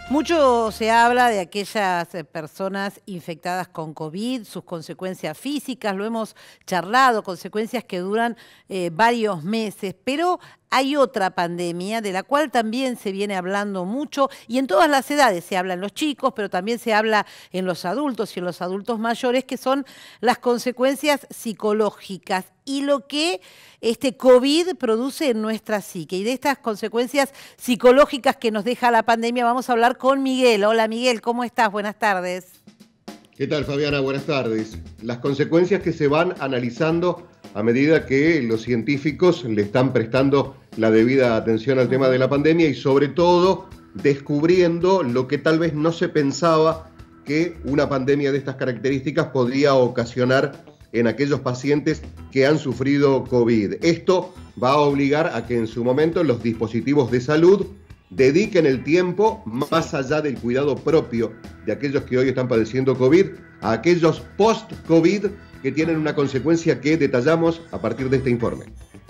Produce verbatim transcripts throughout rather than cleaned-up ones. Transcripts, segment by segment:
Mucho se habla de aquellas eh, personas infectadas con COVID, sus consecuencias físicas, lo hemos charlado, consecuencias que duran eh, varios meses, pero hay otra pandemia de la cual también se viene hablando mucho y en todas las edades se habla en los chicos, pero también se habla en los adultos y en los adultos mayores, que son las consecuencias psicológicas y lo que este COVID produce en nuestra psique. Y de estas consecuencias psicológicas que nos deja la pandemia vamos a hablar con Miguel. Hola Miguel, ¿cómo estás? Buenas tardes. ¿Qué tal, Fabiana? Buenas tardes. Las consecuencias que se van analizando a medida que los científicos le están prestando la debida atención al tema de la pandemia y sobre todo descubriendo lo que tal vez no se pensaba que una pandemia de estas características podría ocasionar en aquellos pacientes que han sufrido COVID. Esto va a obligar a que en su momento los dispositivos de salud dediquen el tiempo, más allá del cuidado propio de aquellos que hoy están padeciendo COVID, a aquellos post-COVID que tienen una consecuencia que detallamos a partir de este informe.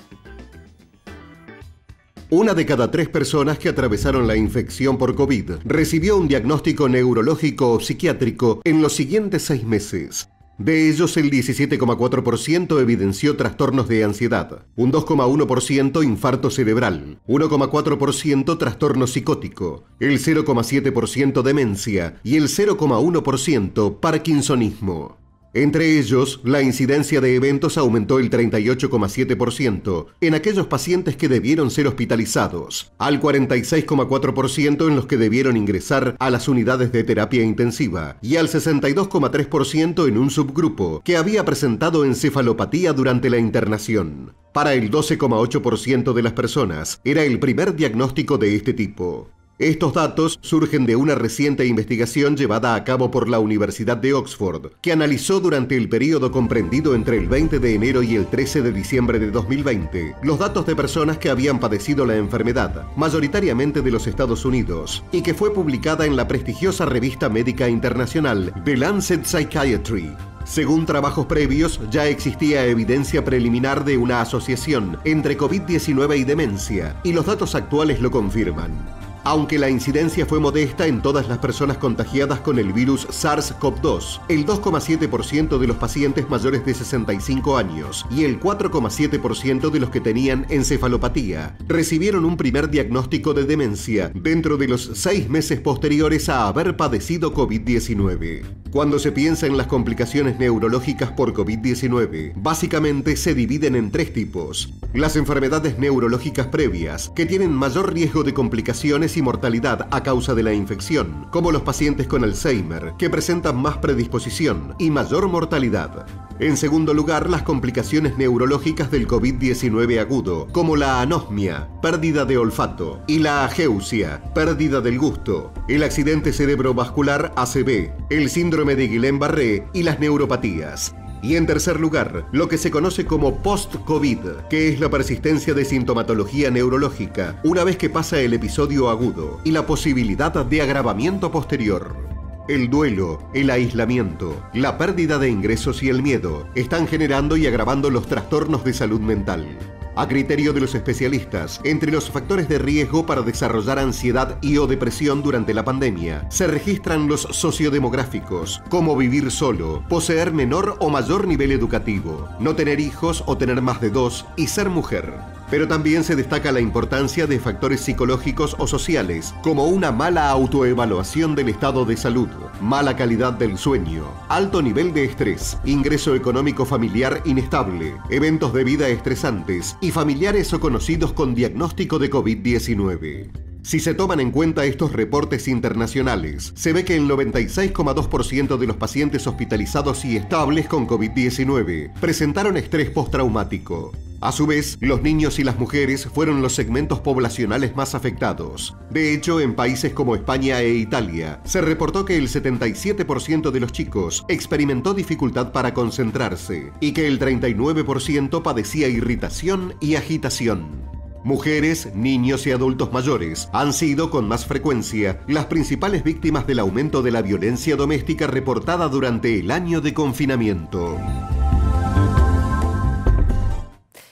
Una de cada tres personas que atravesaron la infección por COVID recibió un diagnóstico neurológico o psiquiátrico en los siguientes seis meses. De ellos, el diecisiete coma cuatro por ciento evidenció trastornos de ansiedad, un dos coma uno por ciento infarto cerebral, uno coma cuatro por ciento trastorno psicótico, el cero coma siete por ciento demencia y el cero coma uno por ciento parkinsonismo. Entre ellos, la incidencia de eventos aumentó el treinta y ocho coma siete por ciento en aquellos pacientes que debieron ser hospitalizados, al cuarenta y seis coma cuatro por ciento en los que debieron ingresar a las unidades de terapia intensiva y al sesenta y dos coma tres por ciento en un subgrupo que había presentado encefalopatía durante la internación. Para el doce coma ocho por ciento de las personas, era el primer diagnóstico de este tipo. Estos datos surgen de una reciente investigación llevada a cabo por la Universidad de Oxford, que analizó durante el periodo comprendido entre el veinte de enero y el trece de diciembre de dos mil veinte los datos de personas que habían padecido la enfermedad, mayoritariamente de los Estados Unidos, y que fue publicada en la prestigiosa revista médica internacional The Lancet Psychiatry. Según trabajos previos, ya existía evidencia preliminar de una asociación entre COVID diecinueve y demencia, y los datos actuales lo confirman. Aunque la incidencia fue modesta en todas las personas contagiadas con el virus SARS CoV dos, el dos coma siete por ciento de los pacientes mayores de sesenta y cinco años y el cuatro coma siete por ciento de los que tenían encefalopatía recibieron un primer diagnóstico de demencia dentro de los seis meses posteriores a haber padecido COVID diecinueve. Cuando se piensa en las complicaciones neurológicas por COVID diecinueve, básicamente se dividen en tres tipos. Las enfermedades neurológicas previas, que tienen mayor riesgo de complicaciones y mortalidad a causa de la infección, como los pacientes con Alzheimer, que presentan más predisposición y mayor mortalidad. En segundo lugar, las complicaciones neurológicas del COVID diecinueve agudo, como la anosmia, pérdida de olfato, y la ageusia, pérdida del gusto, el accidente cerebrovascular A C V, el síndrome de Guillain-Barré y las neuropatías. Y en tercer lugar, lo que se conoce como post-COVID, que es la persistencia de sintomatología neurológica una vez que pasa el episodio agudo y la posibilidad de agravamiento posterior. El duelo, el aislamiento, la pérdida de ingresos y el miedo están generando y agravando los trastornos de salud mental. A criterio de los especialistas, entre los factores de riesgo para desarrollar ansiedad y o depresión durante la pandemia, se registran los sociodemográficos, como vivir solo, poseer menor o mayor nivel educativo, no tener hijos o tener más de dos y ser mujer. Pero también se destaca la importancia de factores psicológicos o sociales, como una mala autoevaluación del estado de salud, mala calidad del sueño, alto nivel de estrés, ingreso económico familiar inestable, eventos de vida estresantes y familiares o conocidos con diagnóstico de COVID diecinueve. Si se toman en cuenta estos reportes internacionales, se ve que el noventa y seis coma dos por ciento de los pacientes hospitalizados y estables con COVID diecinueve presentaron estrés postraumático. A su vez, los niños y las mujeres fueron los segmentos poblacionales más afectados. De hecho, en países como España e Italia, se reportó que el setenta y siete por ciento de los chicos experimentó dificultad para concentrarse y que el treinta y nueve por ciento padecía irritación y agitación. Mujeres, niños y adultos mayores han sido con más frecuencia las principales víctimas del aumento de la violencia doméstica reportada durante el año de confinamiento.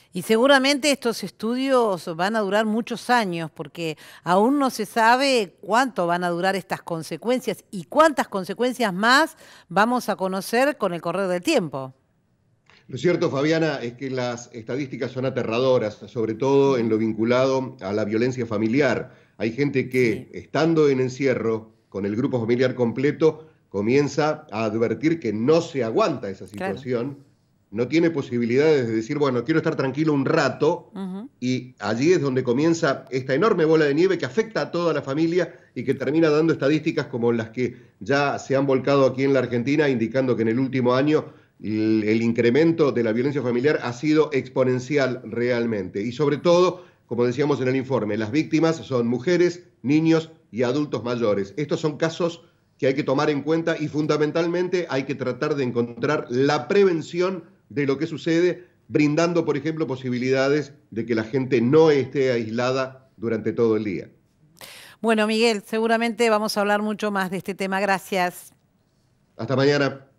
Y seguramente estos estudios van a durar muchos años, porque aún no se sabe cuánto van a durar estas consecuencias y cuántas consecuencias más vamos a conocer con el correr del tiempo. Lo cierto, Fabiana, es que las estadísticas son aterradoras, sobre todo en lo vinculado a la violencia familiar. Hay gente que, Sí, estando en encierro, con el grupo familiar completo, comienza a advertir que no se aguanta esa claro. situación, no tiene posibilidades de decir, bueno, quiero estar tranquilo un rato, Ujú. y allí es donde comienza esta enorme bola de nieve que afecta a toda la familia y que termina dando estadísticas como las que ya se han volcado aquí en la Argentina, indicando que en el último año el, el incremento de la violencia familiar ha sido exponencial realmente. Y sobre todo, como decíamos en el informe, las víctimas son mujeres, niños y adultos mayores. Estos son casos que hay que tomar en cuenta y fundamentalmente hay que tratar de encontrar la prevención de lo que sucede, brindando, por ejemplo, posibilidades de que la gente no esté aislada durante todo el día. Bueno, Miguel, seguramente vamos a hablar mucho más de este tema. Gracias. Hasta mañana.